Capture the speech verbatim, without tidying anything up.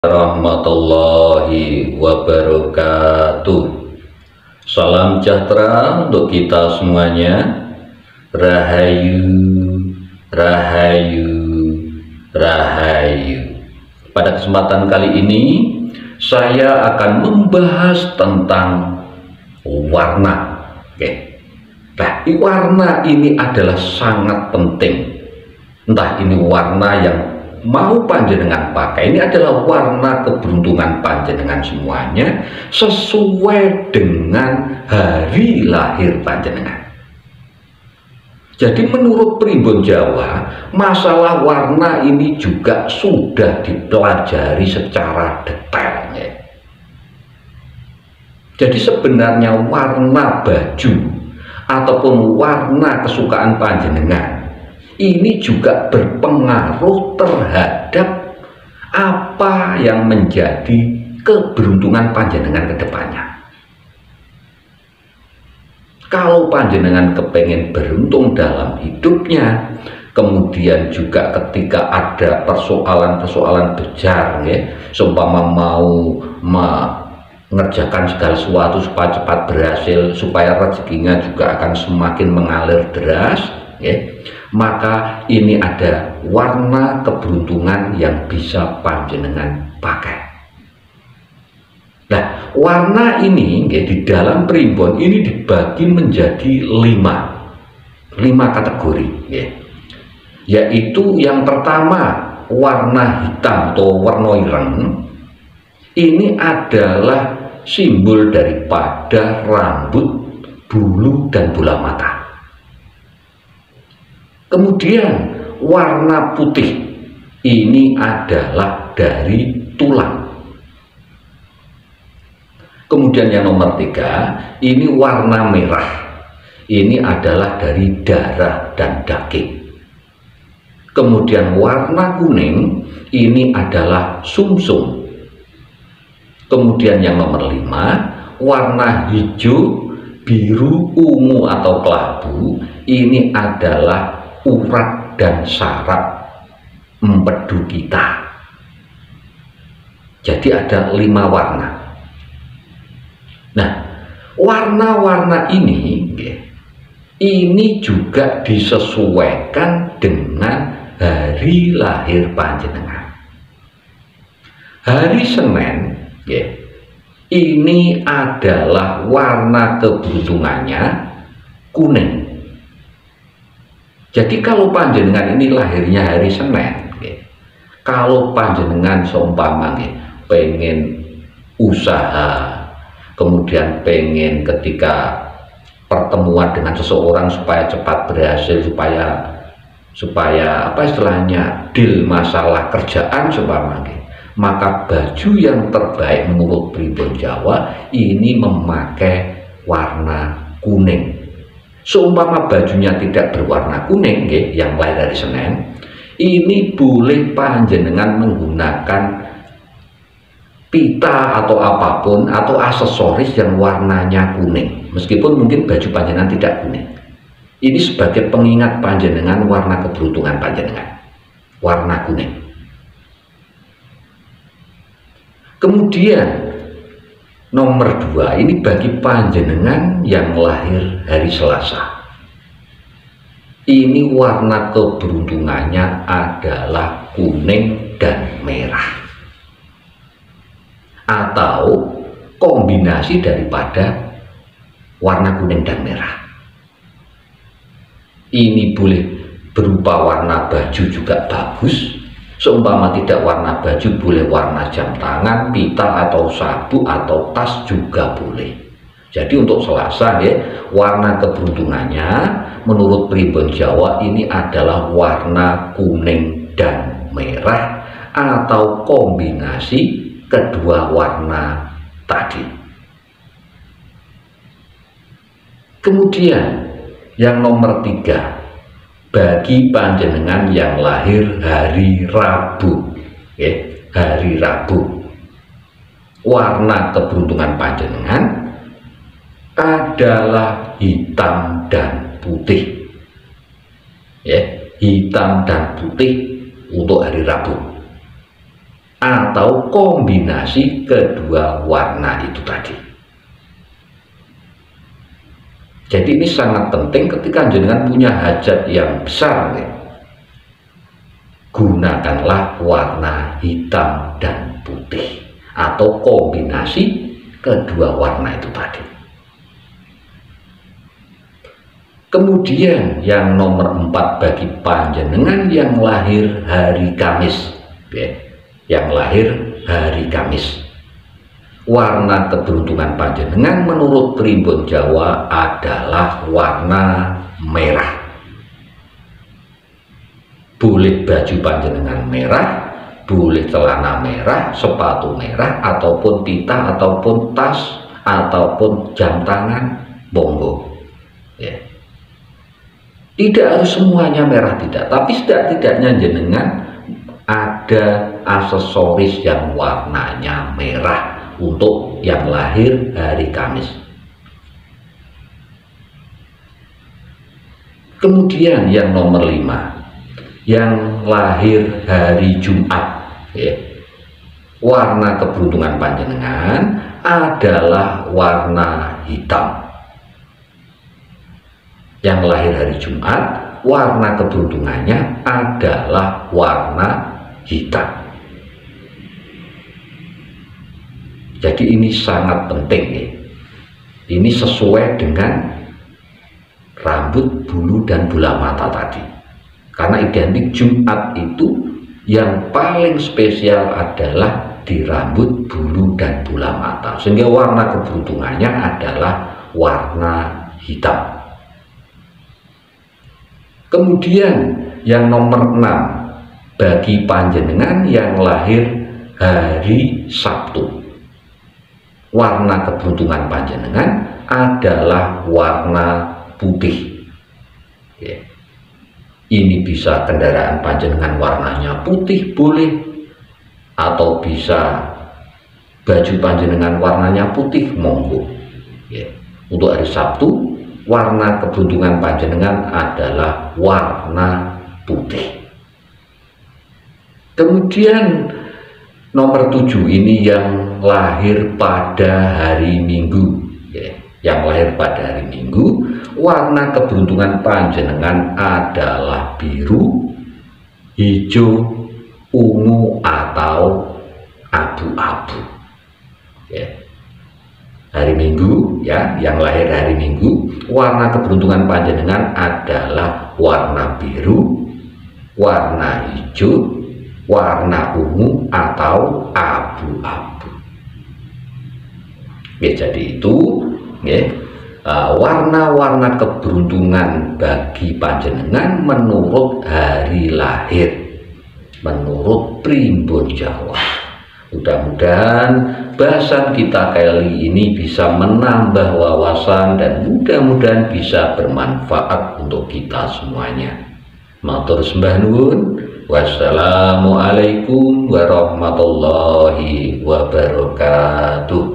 Warahmatullahi wabarakatuh. Salam sejahtera untuk kita semuanya. Rahayu, rahayu, rahayu. Pada kesempatan kali ini saya akan membahas tentang warna. Oke. Nah, warna ini adalah sangat penting. Entah ini warna yang mau panjenengan pakai, ini adalah warna keberuntungan panjenengan semuanya sesuai dengan hari lahir panjenengan. Jadi menurut primbon Jawa, masalah warna ini juga sudah dipelajari secara detail. Jadi sebenarnya warna baju ataupun warna kesukaan panjenengan ini juga berpengaruh terhadap apa yang menjadi keberuntungan panjenengan ke depannya. Kalau panjenengan kepengen beruntung dalam hidupnya, kemudian juga ketika ada persoalan-persoalan besar, ya, seumpama mau mengerjakan segala sesuatu supaya cepat berhasil, supaya rezekinya juga akan semakin mengalir deras, ya, maka ini ada warna keberuntungan yang bisa panjenengan pakai. Nah, warna ini ya, di dalam primbon ini dibagi menjadi lima lima kategori, ya. Yaitu yang pertama warna hitam atau warna ireng. Ini adalah simbol daripada rambut, bulu, dan bola mata. Kemudian warna putih ini adalah dari tulang. Kemudian yang nomor tiga, ini warna merah. Ini adalah dari darah dan daging. Kemudian warna kuning ini adalah sumsum. Kemudian yang nomor lima, warna hijau, biru, ungu atau kelabu ini adalah urat dan saraf empedu kita. Jadi ada lima warna. Nah, warna-warna ini ini juga disesuaikan dengan hari lahir panjenengan. Hari Senin, ya, ini adalah warna keberuntungannya kuning. Jadi kalau panjenengan ini lahirnya hari Senin, ya, kalau panjenengan seumpama ya, pengen usaha, kemudian pengen ketika pertemuan dengan seseorang supaya cepat berhasil, supaya supaya apa istilahnya deal masalah kerjaan seumpama, ya, maka baju yang terbaik menurut primbon Jawa ini memakai warna kuning. Seumpama bajunya tidak berwarna kuning, ya, yang lahir dari Senin, ini boleh panjenengan menggunakan pita atau apapun atau aksesoris yang warnanya kuning, meskipun mungkin baju panjenengan tidak kuning. Ini sebagai pengingat panjenengan warna keberuntungan panjenengan, warna kuning. Kemudian nomor dua, ini bagi panjenengan yang lahir hari Selasa. Ini warna keberuntungannya adalah kuning dan merah, atau kombinasi daripada warna kuning dan merah. Ini boleh berupa warna baju juga bagus. Seumpama tidak warna baju, boleh warna jam tangan, pita atau sabuk atau tas juga boleh. Jadi untuk Selasa, ya, warna keberuntungannya menurut primbon Jawa ini adalah warna kuning dan merah atau kombinasi kedua warna tadi. Kemudian yang nomor tiga, bagi panjenengan yang lahir hari Rabu, ya, hari Rabu, warna keberuntungan panjenengan adalah hitam dan putih, ya, hitam dan putih untuk hari Rabu. atau kombinasi kedua warna itu tadi. Jadi ini sangat penting ketika jenengan punya hajat yang besar, ya. Gunakanlah warna hitam dan putih atau kombinasi kedua warna itu tadi. Kemudian yang nomor empat bagi panjenengan yang lahir hari Kamis, ya, yang lahir hari Kamis, warna keberuntungan panjenengan menurut Primbon Jawa adalah warna merah. Boleh baju panjenengan merah, boleh celana merah, sepatu merah, ataupun tita, ataupun tas, ataupun jam tangan, monggo, ya. Tidak harus semuanya merah, tidak, tapi setidak-tidaknya jenengan ada aksesoris yang warnanya merah untuk yang lahir hari Kamis. Kemudian yang nomor lima, yang lahir hari Jumat, ya. Warna keberuntungan panjenengan adalah warna hitam. Yang lahir hari Jumat, warna keberuntungannya adalah warna hitam. Jadi ini sangat penting, ya. Ini sesuai dengan rambut, bulu, dan bola mata tadi. Karena identik Jumat itu yang paling spesial adalah di rambut, bulu, dan bola mata, sehingga warna keberuntungannya adalah warna hitam. Kemudian yang nomor enam bagi panjenengan yang lahir hari Sabtu, warna keberuntungan panjenengan adalah warna putih, ya. Ini bisa kendaraan panjenengan warnanya putih boleh, atau bisa baju panjenengan warnanya putih, monggo, ya. Untuk hari Sabtu, warna keberuntungan panjenengan adalah warna putih. Kemudian nomor tujuh ini yang lahir pada hari Minggu, ya. Yang lahir pada hari Minggu, warna keberuntungan panjenengan adalah biru, hijau, ungu, atau abu-abu, ya. Hari Minggu, ya, yang lahir hari Minggu, warna keberuntungan panjenengan adalah warna biru, warna hijau, warna ungu, atau abu-abu. Ya, jadi itu, ya, warna-warna keberuntungan bagi panjenengan menurut hari lahir, menurut Primbon Jawa. Mudah-mudahan bahasan kita kali ini bisa menambah wawasan dan mudah-mudahan bisa bermanfaat untuk kita semuanya. Matur sembah nuwun. Wassalamualaikum warahmatullahi wabarakatuh.